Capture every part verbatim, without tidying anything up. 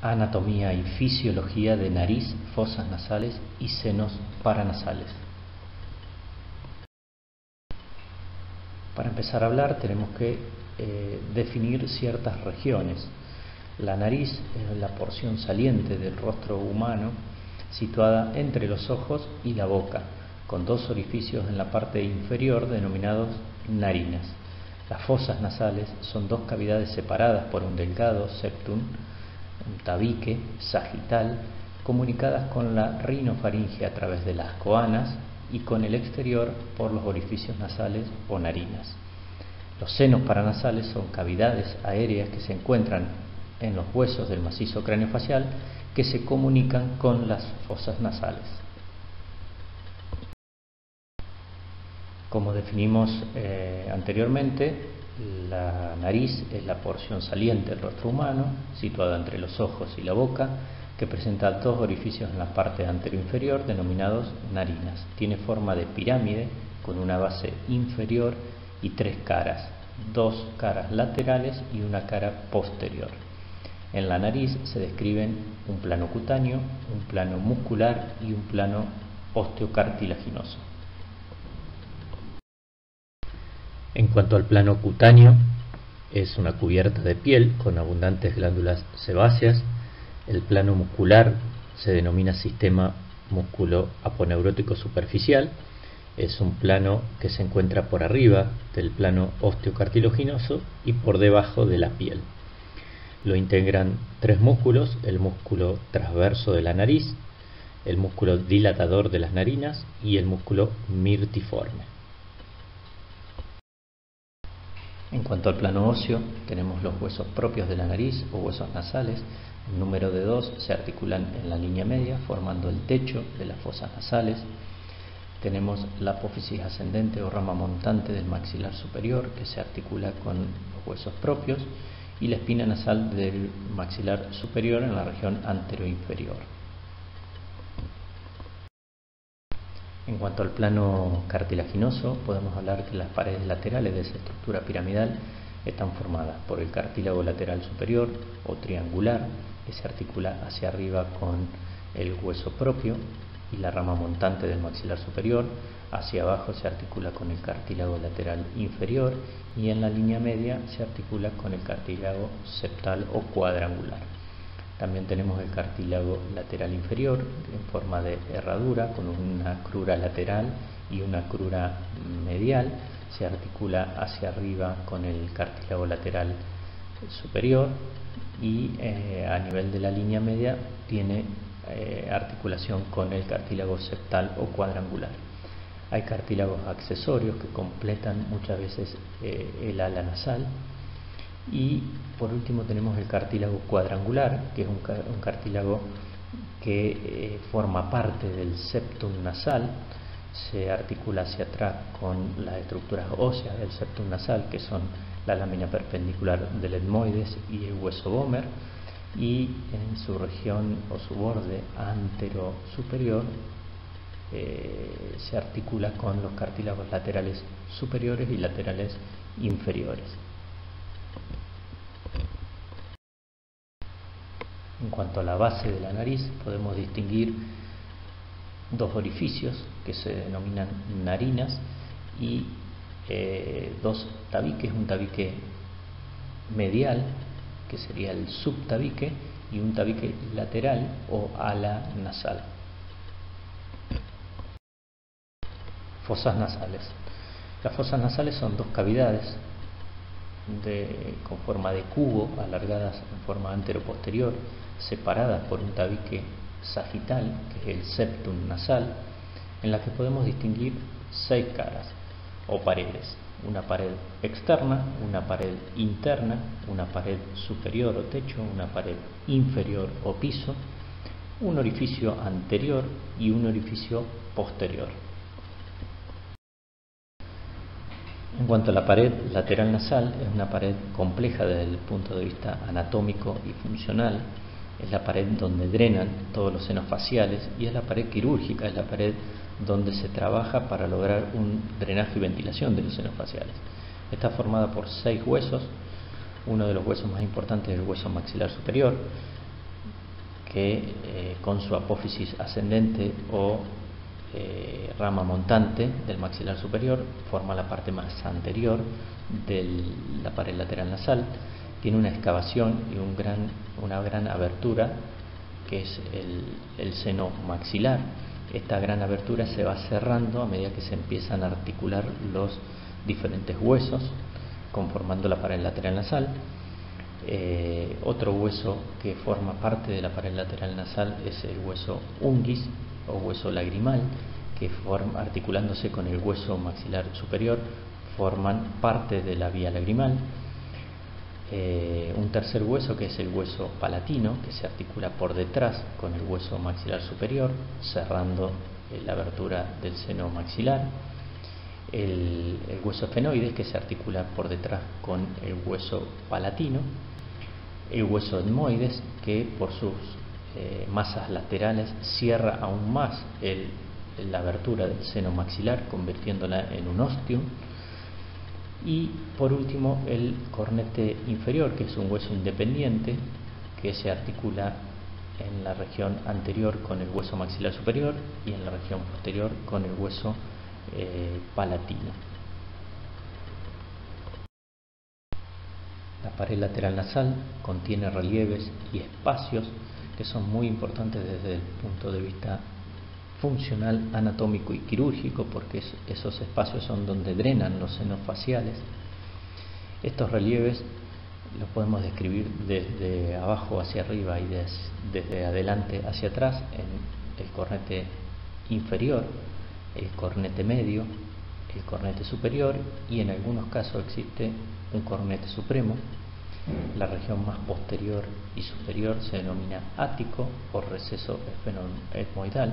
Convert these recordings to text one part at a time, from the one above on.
Anatomía y fisiología de nariz, fosas nasales y senos paranasales. Para empezar a hablar tenemos que eh, definir ciertas regiones. La nariz es la porción saliente del rostro humano situada entre los ojos y la boca, con dos orificios en la parte inferior denominados narinas. Las fosas nasales son dos cavidades separadas por un delgado septum, un tabique sagital, comunicadas con la rinofaringe a través de las coanas y con el exterior por los orificios nasales o narinas. Los senos paranasales son cavidades aéreas que se encuentran en los huesos del macizo craneofacial que se comunican con las fosas nasales. Como definimos eh, anteriormente, la nariz es la porción saliente del rostro humano, situada entre los ojos y la boca, que presenta dos orificios en la parte anteroinferior denominados narinas. Tiene forma de pirámide con una base inferior y tres caras, dos caras laterales y una cara posterior. En la nariz se describen un plano cutáneo, un plano muscular y un plano osteocartilaginoso. En cuanto al plano cutáneo, es una cubierta de piel con abundantes glándulas sebáceas. El plano muscular se denomina sistema músculo-aponeurótico superficial. Es un plano que se encuentra por arriba del plano osteocartilaginoso y por debajo de la piel. Lo integran tres músculos: el músculo transverso de la nariz, el músculo dilatador de las narinas y el músculo mirtiforme. En cuanto al plano óseo, tenemos los huesos propios de la nariz o huesos nasales. En número de dos se articulan en la línea media formando el techo de las fosas nasales. Tenemos la apófisis ascendente o rama montante del maxilar superior que se articula con los huesos propios, y la espina nasal del maxilar superior en la región anteroinferior. En cuanto al plano cartilaginoso, podemos hablar que las paredes laterales de esa estructura piramidal están formadas por el cartílago lateral superior o triangular, que se articula hacia arriba con el hueso propio y la rama montante del maxilar superior. Hacia abajo se articula con el cartílago lateral inferior y en la línea media se articula con el cartílago septal o cuadrangular. También tenemos el cartílago lateral inferior en forma de herradura con una crura lateral y una crura medial. Se articula hacia arriba con el cartílago lateral superior y eh, a nivel de la línea media tiene eh, articulación con el cartílago septal o cuadrangular. Hay cartílagos accesorios que completan muchas veces eh, el ala nasal. Y por último tenemos el cartílago cuadrangular, que es un, un cartílago que eh, forma parte del septum nasal. Se articula hacia atrás con las estructuras óseas del septum nasal, que son la lámina perpendicular del etmoides y el hueso vomer, y en su región o su borde antero superior eh, se articula con los cartílagos laterales superiores y laterales inferiores. En cuanto a la base de la nariz, podemos distinguir dos orificios que se denominan narinas y eh, dos tabiques, un tabique medial, que sería el subtabique, y un tabique lateral o ala nasal. Fosas nasales. Las fosas nasales son dos cavidades de, con forma de cubo, alargadas en forma antero-posterior, separadas por un tabique sagital, que es el septum nasal, en la que podemos distinguir seis caras o paredes: una pared externa, una pared interna, una pared superior o techo, una pared inferior o piso, un orificio anterior y un orificio posterior. En cuanto a la pared lateral nasal, es una pared compleja desde el punto de vista anatómico y funcional. Es la pared donde drenan todos los senos faciales y es la pared quirúrgica, es la pared donde se trabaja para lograr un drenaje y ventilación de los senos faciales. Está formada por seis huesos. Uno de los huesos más importantes es el hueso maxilar superior, que eh, con su apófisis ascendente o eh, rama montante del maxilar superior forma la parte más anterior de la pared lateral nasal. Tiene una excavación y un gran, una gran abertura que es el, el seno maxilar. Esta gran abertura se va cerrando a medida que se empiezan a articular los diferentes huesos conformando la pared lateral nasal. Eh, otro hueso que forma parte de la pared lateral nasal es el hueso unguis o hueso lagrimal, que forma, articulándose con el hueso maxilar superior, forman parte de la vía lagrimal. Eh, un tercer hueso que es el hueso palatino, que se articula por detrás con el hueso maxilar superior, cerrando eh, la abertura del seno maxilar. El, el hueso esfenoides, que se articula por detrás con el hueso palatino. El hueso etmoides, que por sus eh, masas laterales cierra aún más el, la abertura del seno maxilar, convirtiéndola en un ostium. Y por último el cornete inferior, que es un hueso independiente que se articula en la región anterior con el hueso maxilar superior y en la región posterior con el hueso eh, palatino. La pared lateral nasal contiene relieves y espacios que son muy importantes desde el punto de vista funcional, anatómico y quirúrgico, porque esos espacios son donde drenan los senos faciales. Estos relieves los podemos describir desde abajo hacia arriba y des, desde adelante hacia atrás en el cornete inferior, el cornete medio, el cornete superior y en algunos casos existe un cornete supremo. La región más posterior y superior se denomina ático o receso esfenoetmoidal.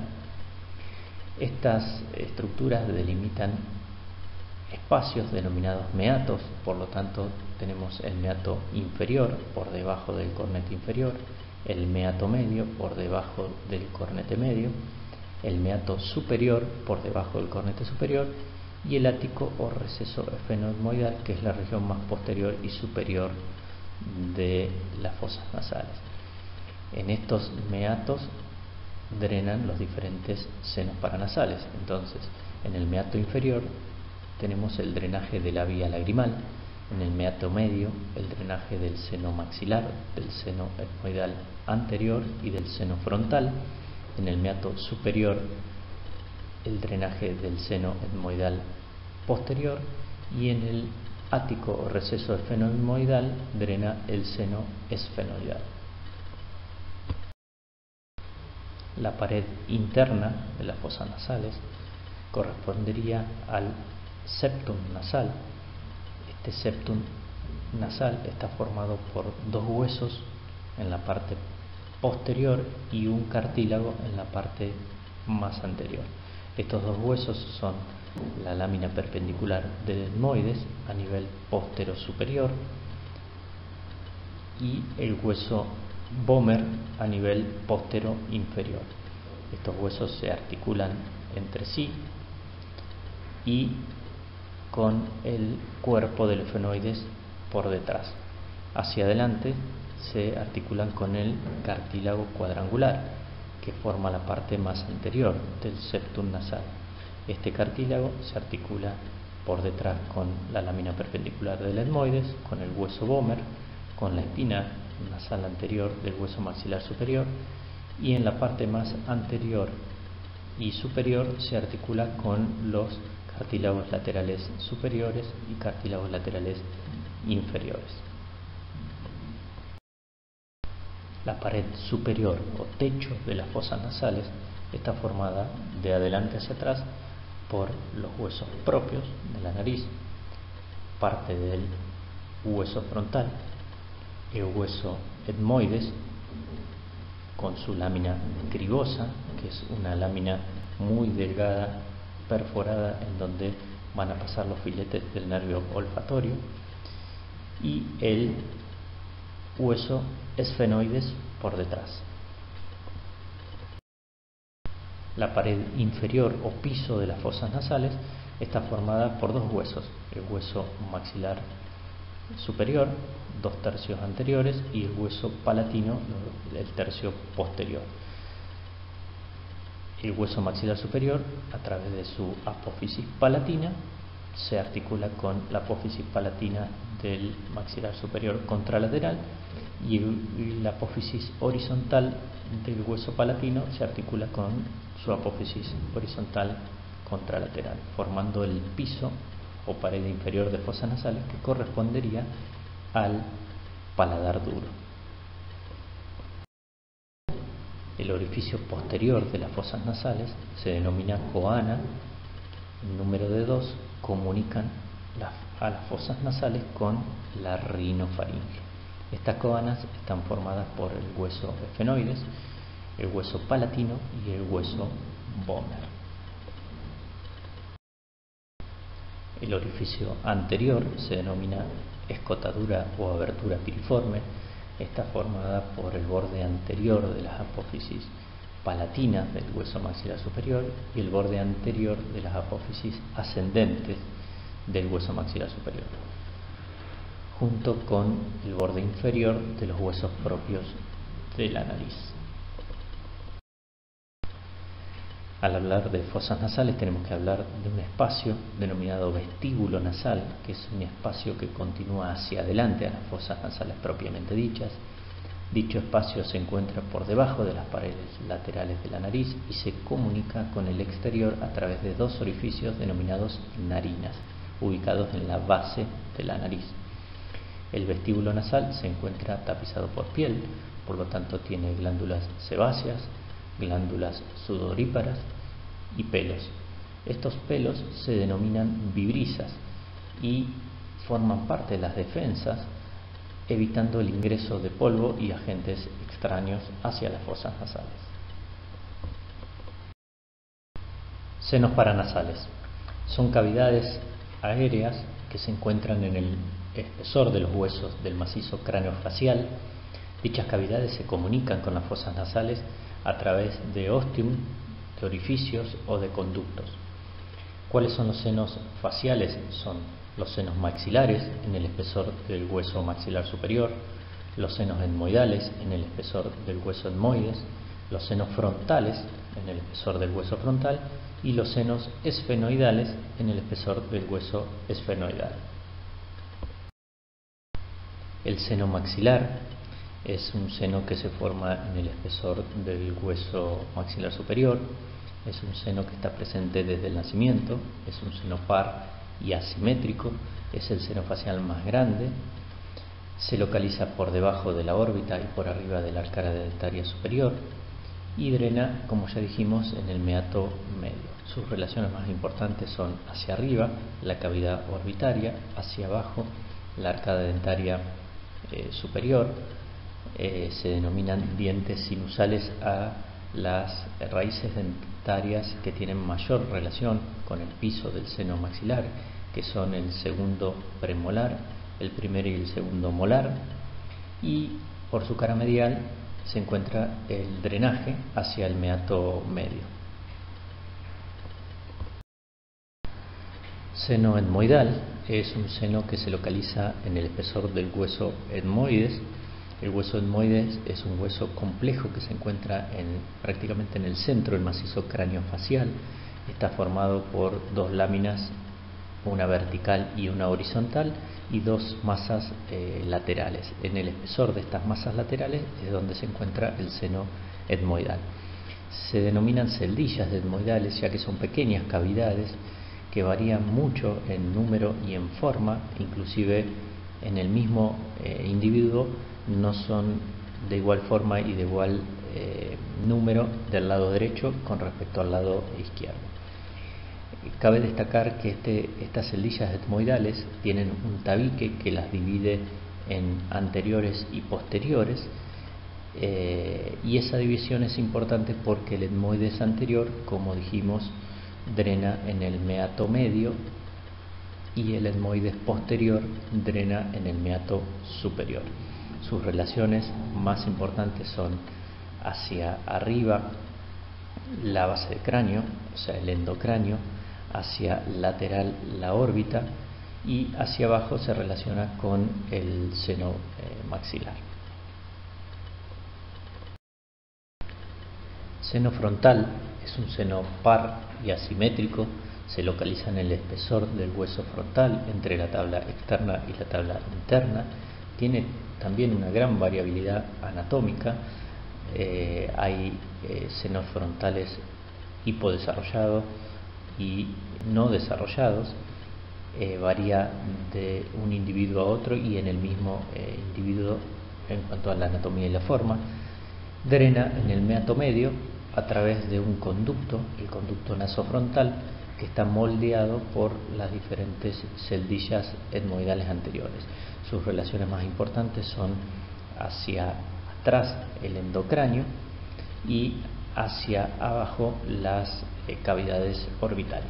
Estas estructuras delimitan espacios denominados meatos, por lo tanto tenemos el meato inferior por debajo del cornete inferior, el meato medio por debajo del cornete medio, el meato superior por debajo del cornete superior y el ático o receso esfenoetmoidal, que es la región más posterior y superior de las fosas nasales. En estos meatos drenan los diferentes senos paranasales. Entonces, en el meato inferior tenemos el drenaje de la vía lagrimal, en el meato medio el drenaje del seno maxilar, del seno etmoidal anterior y del seno frontal, en el meato superior el drenaje del seno etmoidal posterior y en el ático o receso esfenoetmoidal drena el seno esfenoidal. La pared interna de las fosas nasales correspondería al septum nasal. Este septum nasal está formado por dos huesos en la parte posterior y un cartílago en la parte más anterior. Estos dos huesos son la lámina perpendicular del etmoides a nivel postero superior y el hueso vomer a nivel postero inferior. Estos huesos se articulan entre sí y con el cuerpo del esfenoides por detrás. Hacia adelante se articulan con el cartílago cuadrangular, que forma la parte más anterior del septum nasal. Este cartílago se articula por detrás con la lámina perpendicular del etmoides, con el hueso vomer, con la espina nasal anterior del hueso maxilar superior, y en la parte más anterior y superior se articula con los cartílagos laterales superiores y cartílagos laterales inferiores. La pared superior o techo de las fosas nasales está formada de adelante hacia atrás por los huesos propios de la nariz, parte del hueso frontal, el hueso etmoides con su lámina cribosa, que es una lámina muy delgada, perforada, en donde van a pasar los filetes del nervio olfatorio, y el hueso esfenoides por detrás. La pared inferior o piso de las fosas nasales está formada por dos huesos, el hueso maxilar superior, dos tercios anteriores, y el hueso palatino, el tercio posterior. El hueso maxilar superior, a través de su apófisis palatina, se articula con la apófisis palatina del maxilar superior contralateral, y, y la apófisis horizontal del hueso palatino se articula con su apófisis horizontal contralateral, formando el piso o pared inferior de fosas nasales que correspondería al paladar duro. El orificio posterior de las fosas nasales se denomina coana, número de dos, comunican las, a las fosas nasales con la rinofaringe. Estas coanas están formadas por el hueso esfenoides, el hueso palatino y el hueso vomer. El orificio anterior se denomina escotadura o abertura piriforme. Está formada por el borde anterior de las apófisis palatinas del hueso maxilar superior y el borde anterior de las apófisis ascendentes del hueso maxilar superior, junto con el borde inferior de los huesos propios de la nariz. Al hablar de fosas nasales tenemos que hablar de un espacio denominado vestíbulo nasal, que es un espacio que continúa hacia adelante a las fosas nasales propiamente dichas. Dicho espacio se encuentra por debajo de las paredes laterales de la nariz y se comunica con el exterior a través de dos orificios denominados narinas, ubicados en la base de la nariz. El vestíbulo nasal se encuentra tapizado por piel, por lo tanto tiene glándulas sebáceas, glándulas sudoríparas y pelos. Estos pelos se denominan vibrisas y forman parte de las defensas, evitando el ingreso de polvo y agentes extraños hacia las fosas nasales. Senos paranasales. Son cavidades aéreas que se encuentran en el espesor de los huesos del macizo craneofacial. Dichas cavidades se comunican con las fosas nasales a través de ostium, de orificios o de conductos. ¿Cuáles son los senos faciales? Son los senos maxilares en el espesor del hueso maxilar superior, los senos etmoidales en el espesor del hueso etmoides, los senos frontales en el espesor del hueso frontal y los senos esfenoidales en el espesor del hueso esfenoidal. El seno maxilar es un seno que se forma en el espesor del hueso maxilar superior. Es un seno que está presente desde el nacimiento, es un seno par y asimétrico, es el seno facial más grande, se localiza por debajo de la órbita y por arriba de la arcada dentaria superior y drena, como ya dijimos, en el meato medio. Sus relaciones más importantes son hacia arriba, la cavidad orbitaria, hacia abajo, la arcada dentaria eh, superior. Eh, se denominan dientes sinusales a las raíces dentarias que tienen mayor relación con el piso del seno maxilar, que son el segundo premolar, el primero y el segundo molar, y por su cara medial se encuentra el drenaje hacia el meato medio. Seno etmoidal es un seno que se localiza en el espesor del hueso etmoides. El hueso etmoides es un hueso complejo que se encuentra en, prácticamente en el centro del macizo craneofacial. Está formado por dos láminas, una vertical y una horizontal, y dos masas eh, laterales. En el espesor de estas masas laterales es donde se encuentra el seno etmoidal. Se denominan celdillas etmoidales ya que son pequeñas cavidades que varían mucho en número y en forma, inclusive en el mismo eh, individuo no son de igual forma y de igual eh, número del lado derecho con respecto al lado izquierdo. Cabe destacar que este, estas celdillas etmoidales tienen un tabique que las divide en anteriores y posteriores, eh, y esa división es importante porque el etmoides anterior, como dijimos, drena en el meato medio y el etmoides posterior drena en el meato superior. Sus relaciones más importantes son hacia arriba la base del cráneo, o sea el endocráneo, hacia lateral la órbita y hacia abajo se relaciona con el seno eh, maxilar. Seno frontal es un seno par y asimétrico, se localiza en el espesor del hueso frontal entre la tabla externa y la tabla interna, tiene también una gran variabilidad anatómica, eh, hay eh, senos frontales hipodesarrollados y no desarrollados, eh, varía de un individuo a otro y en el mismo eh, individuo en cuanto a la anatomía y la forma. Drena en el meato medio a través de un conducto, el conducto nasofrontal, que está moldeado por las diferentes celdillas etmoidales anteriores. Sus relaciones más importantes son hacia atrás el endocráneo y hacia abajo las eh, cavidades orbitales.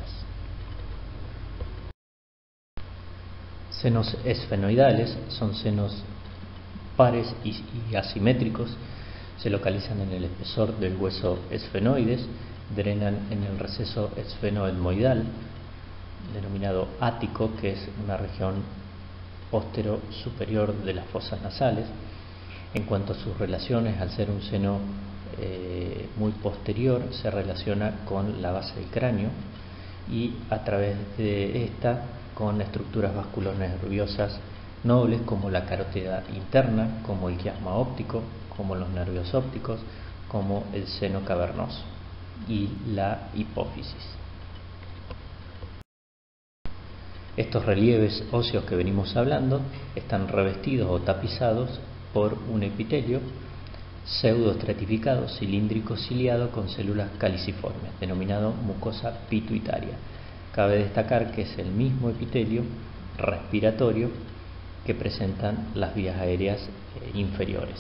Senos esfenoidales son senos pares y, y asimétricos, se localizan en el espesor del hueso esfenoides, drenan en el receso esfenoetmoidal, denominado ático, que es una región postero superior de las fosas nasales. En cuanto a sus relaciones, al ser un seno eh, muy posterior, se relaciona con la base del cráneo y a través de esta con estructuras vasculonerviosas nobles como la carótida interna, como el quiasma óptico, como los nervios ópticos, como el seno cavernoso y la hipófisis. Estos relieves óseos que venimos hablando están revestidos o tapizados por un epitelio pseudoestratificado, cilíndrico ciliado con células caliciformes, denominado mucosa pituitaria. Cabe destacar que es el mismo epitelio respiratorio que presentan las vías aéreas eh, inferiores.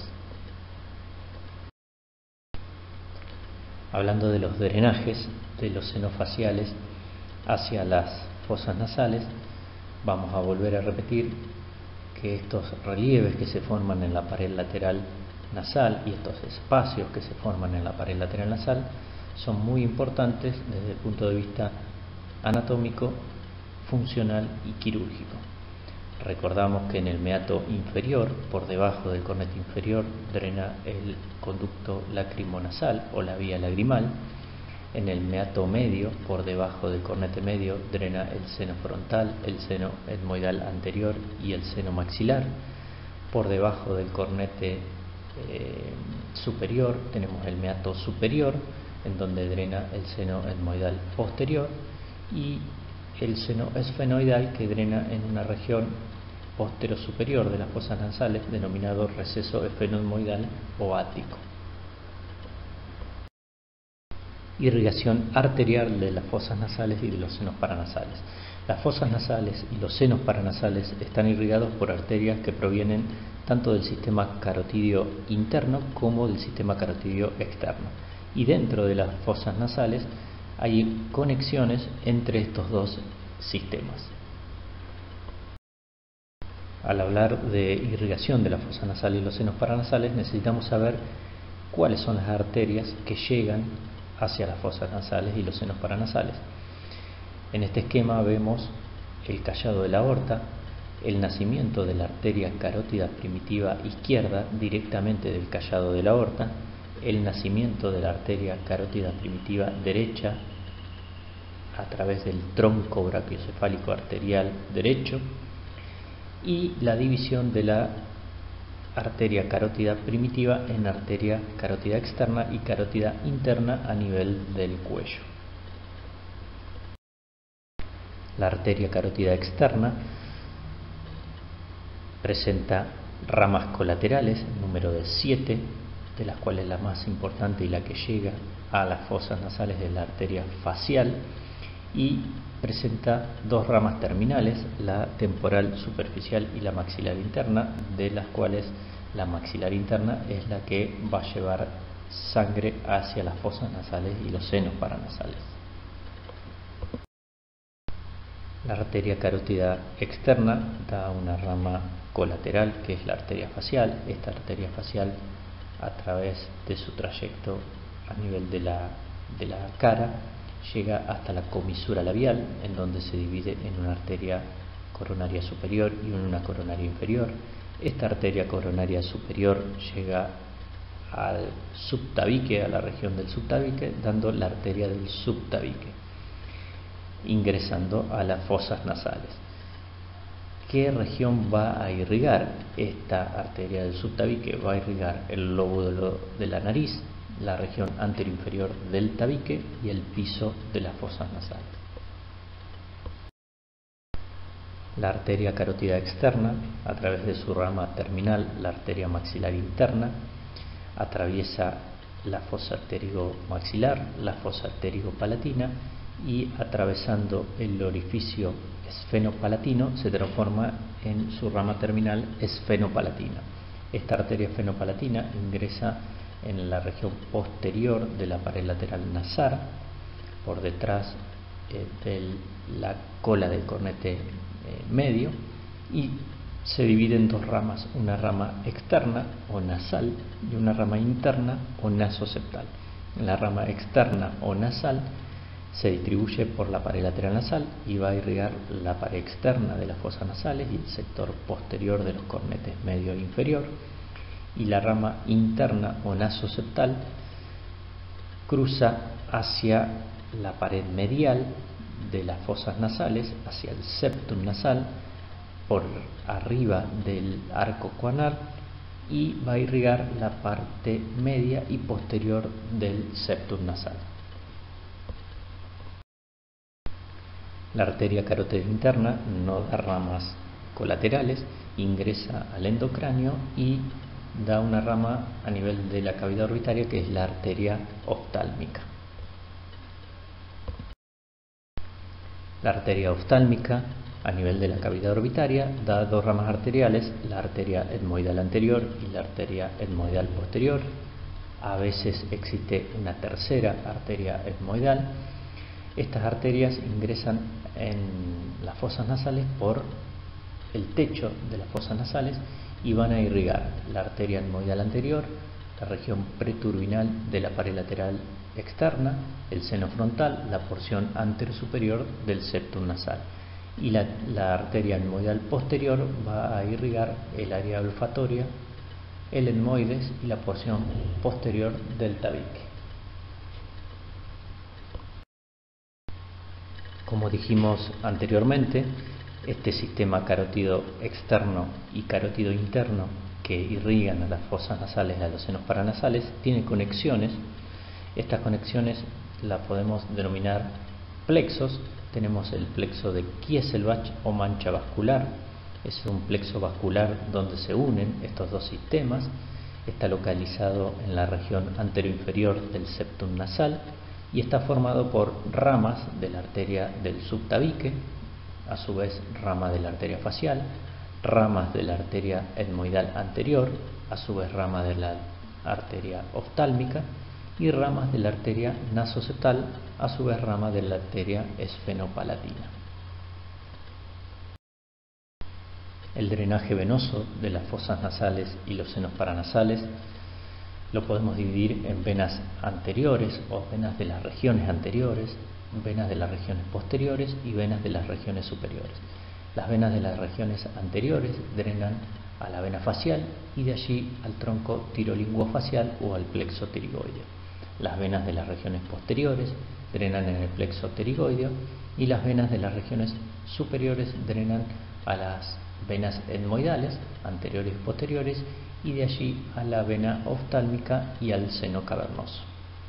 Hablando de los drenajes de los senos faciales hacia las fosas nasales, vamos a volver a repetir que estos relieves que se forman en la pared lateral nasal y estos espacios que se forman en la pared lateral nasal son muy importantes desde el punto de vista anatómico, funcional y quirúrgico. Recordamos que en el meato inferior, por debajo del cornete inferior, drena el conducto lacrimonasal o la vía lagrimal. En el meato medio, por debajo del cornete medio, drena el seno frontal, el seno etmoidal anterior y el seno maxilar. Por debajo del cornete eh, superior tenemos el meato superior, en donde drena el seno etmoidal posterior, y el seno esfenoidal, que drena en una región postero superior de las fosas nasales, denominado receso esfenoetmoidal o ático. Irrigación arterial de las fosas nasales y de los senos paranasales. Las fosas nasales y los senos paranasales están irrigados por arterias que provienen tanto del sistema carotidio interno como del sistema carotidio externo. Y dentro de las fosas nasales hay conexiones entre estos dos sistemas. Al hablar de irrigación de la fosa nasal y los senos paranasales, necesitamos saber cuáles son las arterias que llegan hacia las fosas nasales y los senos paranasales. En este esquema vemos el callado de la aorta, el nacimiento de la arteria carótida primitiva izquierda directamente del callado de la aorta, el nacimiento de la arteria carótida primitiva derecha a través del tronco brachiocefálico arterial derecho y la división de la arteria carótida primitiva en arteria carótida externa y carótida interna a nivel del cuello. La arteria carótida externa presenta ramas colaterales, número de siete, de las cuales la más importante y la que llega a las fosas nasales es la arteria facial, y presenta dos ramas terminales, la temporal superficial y la maxilar interna, de las cuales la maxilar interna es la que va a llevar sangre hacia las fosas nasales y los senos paranasales. La arteria carótida externa da una rama colateral que es la arteria facial. Esta arteria facial, a través de su trayecto a nivel de la, de la cara, llega hasta la comisura labial, en donde se divide en una arteria coronaria superior y una coronaria inferior. Esta arteria coronaria superior llega al subtabique, a la región del subtabique, dando la arteria del subtabique, ingresando a las fosas nasales. ¿Qué región va a irrigar esta arteria del subtabique? Va a irrigar el lóbulo de la nariz, la región anteroinferior del tabique y el piso de las fosas nasales. La arteria carótida externa, a través de su rama terminal, la arteria maxilar interna, atraviesa la fosa pterigomaxilar, la fosa pterigopalatina y atravesando el orificio esfenopalatino se transforma en su rama terminal esfenopalatina. Esta arteria esfenopalatina ingresa en la región posterior de la pared lateral nasal, por detrás eh, de la cola del cornete eh, medio, y se divide en dos ramas, una rama externa o nasal y una rama interna o nasoseptal. La rama externa o nasal se distribuye por la pared lateral nasal y va a irrigar la pared externa de las fosas nasales y el sector posterior de los cornetes medio e inferior, y la rama interna o nasoseptal cruza hacia la pared medial de las fosas nasales, hacia el septum nasal, por arriba del arco coanal, y va a irrigar la parte media y posterior del septum nasal. La arteria carótida interna no da ramas colaterales, ingresa al endocráneo y da una rama a nivel de la cavidad orbitaria, que es la arteria oftálmica. La arteria oftálmica a nivel de la cavidad orbitaria da dos ramas arteriales, la arteria etmoidal anterior y la arteria etmoidal posterior. A veces existe una tercera arteria etmoidal. Estas arterias ingresan en las fosas nasales por el techo de las fosas nasales y van a irrigar la arteria etmoidal anterior, la región preturbinal de la pared lateral externa, el seno frontal, la porción anterosuperior del septum nasal, y la, la arteria etmoidal posterior va a irrigar el área olfatoria, el etmoides y la porción posterior del tabique. Como dijimos anteriormente, este sistema carótido externo y carótido interno que irrigan a las fosas nasales y a los senos paranasales tiene conexiones. Estas conexiones las podemos denominar plexos. Tenemos el plexo de Kieselbach o mancha vascular. Es un plexo vascular donde se unen estos dos sistemas. Está localizado en la región anteroinferior del septum nasal y está formado por ramas de la arteria del subtabique, a su vez rama de la arteria facial, ramas de la arteria etmoidal anterior, a su vez rama de la arteria oftálmica, y ramas de la arteria nasoseptal, a su vez rama de la arteria esfenopalatina. El drenaje venoso de las fosas nasales y los senos paranasales lo podemos dividir en venas anteriores o venas de las regiones anteriores, venas de las regiones posteriores y venas de las regiones superiores. Las venas de las regiones anteriores drenan a la vena facial y de allí al tronco tirolinguofacial o al plexo pterigoideo. Las venas de las regiones posteriores drenan en el plexo pterigoideo y las venas de las regiones superiores drenan a las venas etmoidales anteriores y posteriores y de allí a la vena oftálmica y al seno cavernoso.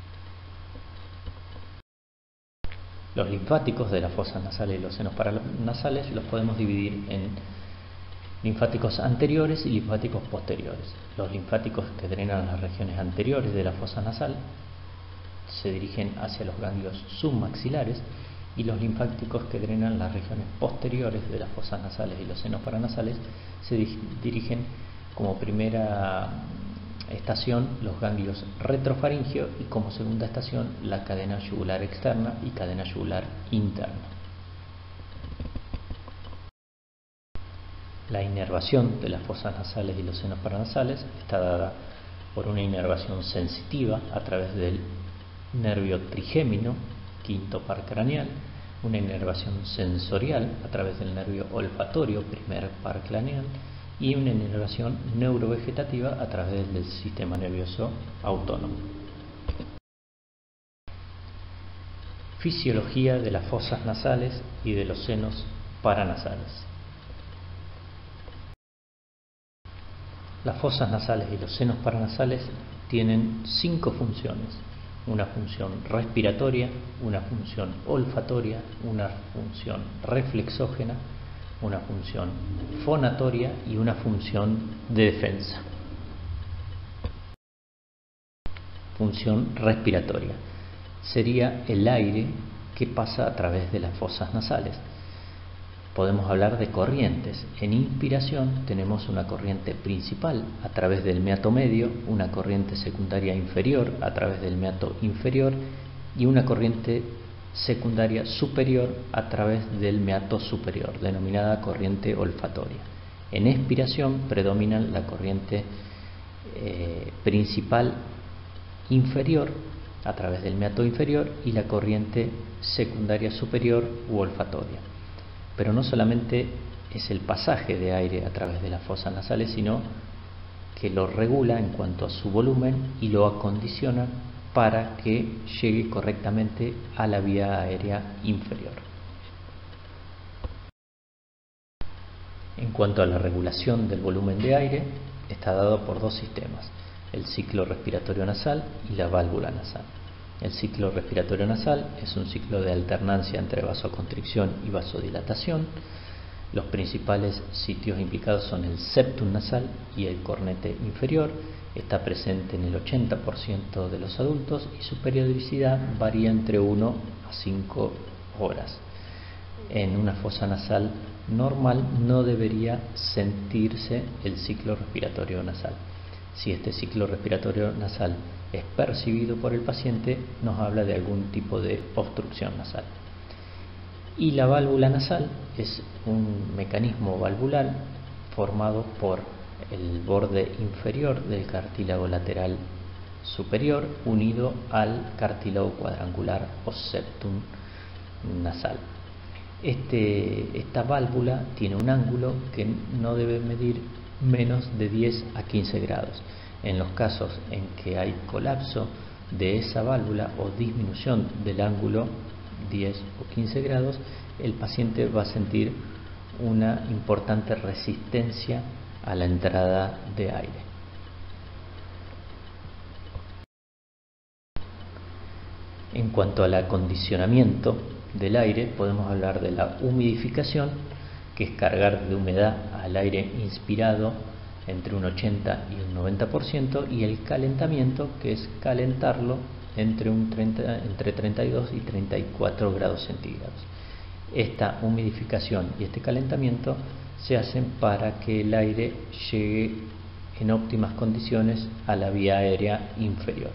Los linfáticos de las fosas nasales y los senos paranasales los podemos dividir en linfáticos anteriores y linfáticos posteriores. Los linfáticos que drenan las regiones anteriores de la fosa nasal se dirigen hacia los ganglios submaxilares, y los linfáticos que drenan las regiones posteriores de las fosas nasales y los senos paranasales se dirigen como primera estación los ganglios retrofaringeo y como segunda estación la cadena yugular externa y cadena yugular interna. La inervación de las fosas nasales y los senos paranasales está dada por una inervación sensitiva a través del nervio trigémino, quinto par craneal, una inervación sensorial a través del nervio olfatorio, primer par craneal, y una inervación neurovegetativa a través del sistema nervioso autónomo. Fisiología de las fosas nasales y de los senos paranasales. Las fosas nasales y los senos paranasales tienen cinco funciones: una función respiratoria, una función olfatoria, una función reflexógena, una función fonatoria y una función de defensa. Función respiratoria sería el aire que pasa a través de las fosas nasales. Podemos hablar de corrientes. En inspiración tenemos una corriente principal a través del meato medio, una corriente secundaria inferior a través del meato inferior y una corriente secundaria superior a través del meato superior, denominada corriente olfatoria. En expiración predominan la corriente eh, principal inferior a través del meato inferior y la corriente secundaria superior u olfatoria. Pero no solamente es el pasaje de aire a través de las fosas nasales, sino que lo regula en cuanto a su volumen y lo acondiciona para que llegue correctamente a la vía aérea inferior. En cuanto a la regulación del volumen de aire, está dado por dos sistemas: el ciclo respiratorio nasal y la válvula nasal. El ciclo respiratorio nasal es un ciclo de alternancia entre vasoconstricción y vasodilatación. Los principales sitios implicados son el septum nasal y el cornete inferior. Está presente en el ochenta por ciento de los adultos y su periodicidad varía entre una a cinco horas. En una fosa nasal normal no debería sentirse el ciclo respiratorio nasal. Si este ciclo respiratorio nasal es percibido por el paciente, nos habla de algún tipo de obstrucción nasal. Y la válvula nasal es un mecanismo valvular formado por el borde inferior del cartílago lateral superior unido al cartílago cuadrangular o septum nasal. Este, esta válvula tiene un ángulo que no debe medir menos de diez a quince grados. En los casos en que hay colapso de esa válvula o disminución del ángulo diez o quince grados, el paciente va a sentir una importante resistencia a la entrada de aire. En cuanto al acondicionamiento del aire, podemos hablar de la humidificación, que es cargar de humedad al aire inspirado entre un ochenta y un noventa por ciento, y el calentamiento, que es calentarlo entre, un treinta, entre treinta y dos y treinta y cuatro grados centígrados. Esta humidificación y este calentamiento se hacen para que el aire llegue en óptimas condiciones a la vía aérea inferior.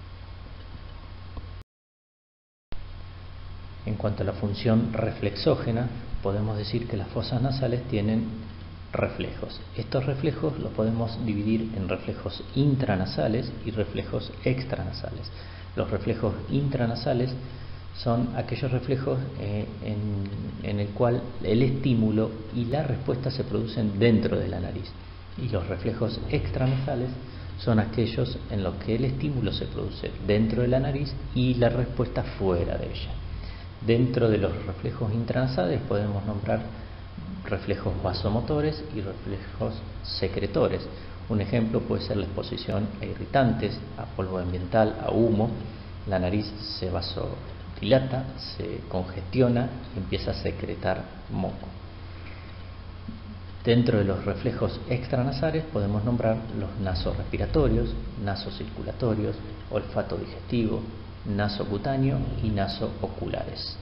En cuanto a la función reflexógena, podemos decir que las fosas nasales tienen reflejos. Estos reflejos los podemos dividir en reflejos intranasales y reflejos extranasales. Los reflejos intranasales son aquellos reflejos eh, en, en el cual el estímulo y la respuesta se producen dentro de la nariz, y los reflejos extranasales son aquellos en los que el estímulo se produce dentro de la nariz y la respuesta fuera de ella. Dentro de los reflejos intranasales podemos nombrar reflejos vasomotores y reflejos secretores. Un ejemplo puede ser la exposición a irritantes, a polvo ambiental, a humo. La nariz se vasodilata, se congestiona y empieza a secretar moco. Dentro de los reflejos extranasales podemos nombrar los nasorrespiratorios, nasocirculatorios, olfato digestivo, nasocutáneo y nasooculares.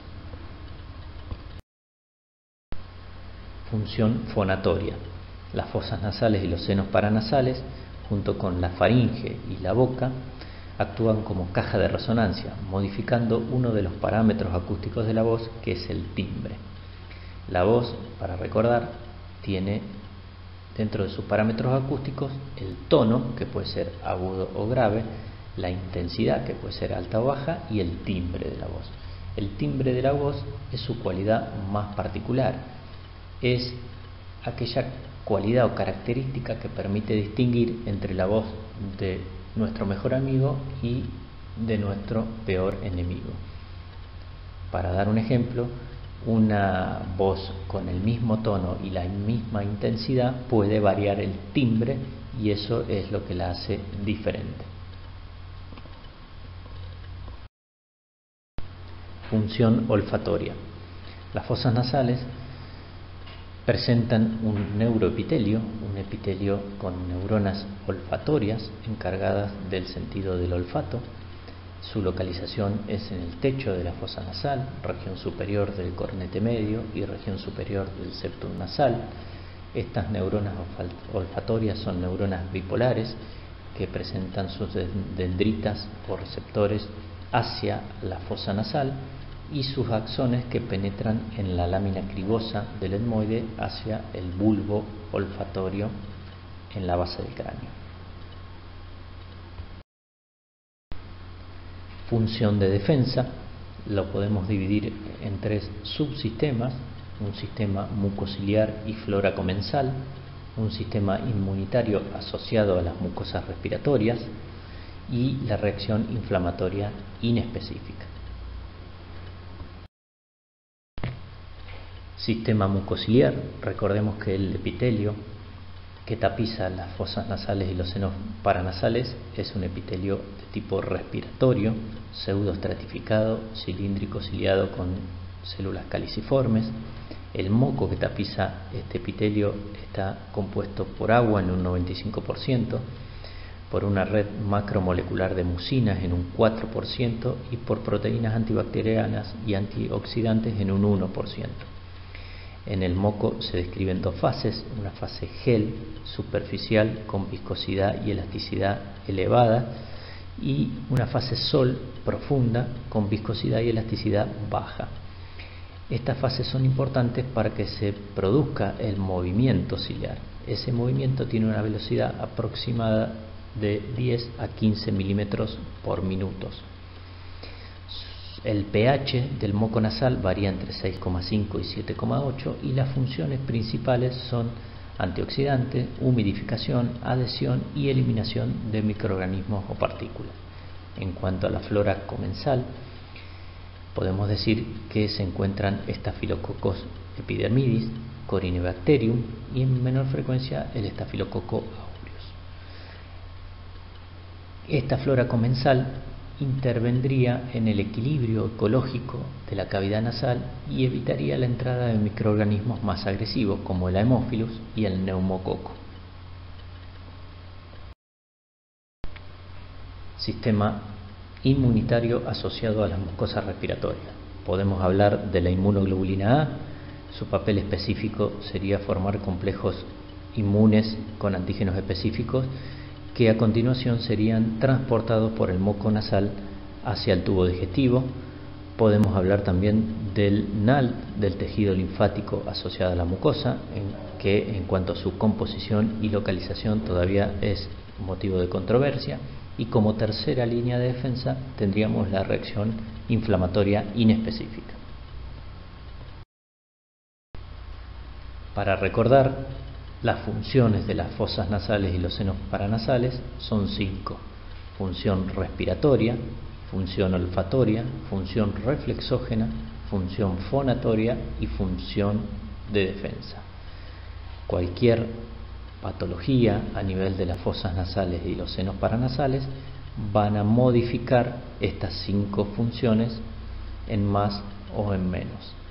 Función fonatoria. Las fosas nasales y los senos paranasales, junto con la faringe y la boca, actúan como caja de resonancia, modificando uno de los parámetros acústicos de la voz, que es el timbre. La voz, para recordar, tiene dentro de sus parámetros acústicos el tono, que puede ser agudo o grave, la intensidad, que puede ser alta o baja, y el timbre de la voz. El timbre de la voz es su cualidad más particular, es aquella cualidad o característica que permite distinguir entre la voz de nuestro mejor amigo y de nuestro peor enemigo. Para dar un ejemplo, una voz con el mismo tono y la misma intensidad puede variar el timbre y eso es lo que la hace diferente. Función olfatoria. Las fosas nasales presentan un neuroepitelio, un epitelio con neuronas olfatorias encargadas del sentido del olfato. Su localización es en el techo de la fosa nasal, región superior del cornete medio y región superior del septum nasal. Estas neuronas olfatorias son neuronas bipolares que presentan sus dendritas o receptores hacia la fosa nasal y sus axones que penetran en la lámina cribosa del etmoide hacia el bulbo olfatorio en la base del cráneo. Función de defensa lo podemos dividir en tres subsistemas: un sistema mucociliar y flora comensal, un sistema inmunitario asociado a las mucosas respiratorias y la reacción inflamatoria inespecífica. Sistema mucociliar, recordemos que el epitelio que tapiza las fosas nasales y los senos paranasales es un epitelio de tipo respiratorio, pseudoestratificado, cilíndrico ciliado con células caliciformes. El moco que tapiza este epitelio está compuesto por agua en un noventa y cinco por ciento, por una red macromolecular de mucinas en un cuatro por ciento y por proteínas antibacterianas y antioxidantes en un uno por ciento. En el moco se describen dos fases: una fase gel superficial con viscosidad y elasticidad elevada y una fase sol profunda con viscosidad y elasticidad baja. Estas fases son importantes para que se produzca el movimiento ciliar. Ese movimiento tiene una velocidad aproximada de diez a quince milímetros por minuto. El pH del moco nasal varía entre seis coma cinco y siete coma ocho y las funciones principales son antioxidante, humidificación, adhesión y eliminación de microorganismos o partículas. En cuanto a la flora comensal, podemos decir que se encuentran Staphylococcus epidermidis, Corynebacterium y en menor frecuencia el Staphylococcus aureus. Esta flora comensal intervendría en el equilibrio ecológico de la cavidad nasal y evitaría la entrada de microorganismos más agresivos como el Haemophilus y el neumococo. Sistema inmunitario asociado a las mucosas respiratorias. Podemos hablar de la inmunoglobulina A. Su papel específico sería formar complejos inmunes con antígenos específicos que a continuación serían transportados por el moco nasal hacia el tubo digestivo. Podemos hablar también del N A L T, del tejido linfático asociado a la mucosa, en que en cuanto a su composición y localización todavía es motivo de controversia. Y como tercera línea de defensa tendríamos la reacción inflamatoria inespecífica. Para recordar, las funciones de las fosas nasales y los senos paranasales son cinco: función respiratoria, función olfatoria, función reflexógena, función fonatoria y función de defensa. Cualquier patología a nivel de las fosas nasales y los senos paranasales van a modificar estas cinco funciones en más o en menos.